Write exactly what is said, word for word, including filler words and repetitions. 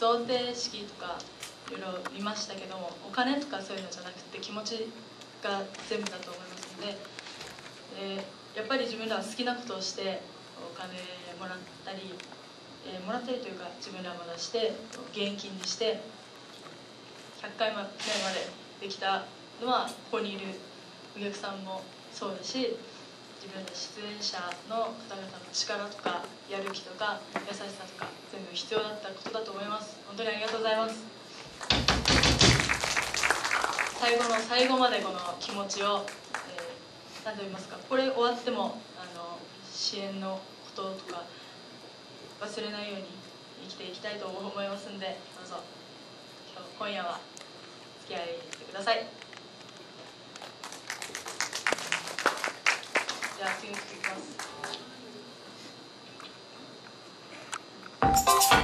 贈呈式とかいろいろ見ましたけども、お金とかそういうのじゃなくて気持ちが全部だと思いますので、でやっぱり自分らは好きなことをしてお金もらったり、えー、もらったりというか自分らも出して現金にしてひゃっかいめまでできたのはここにいるお客さんもそうだし、自分の出演者の方々の力とかやる気とか優しさとか全部必要だったことだと思います。本当にありがとうございます。最後の最後までこの気持ちを、えー、何と言いますか、これ終わってもあの支援のこととか忘れないように生きていきたいと思いますんで、どうぞ今日今夜は付き合いしてください。じゃあ次の曲いきます。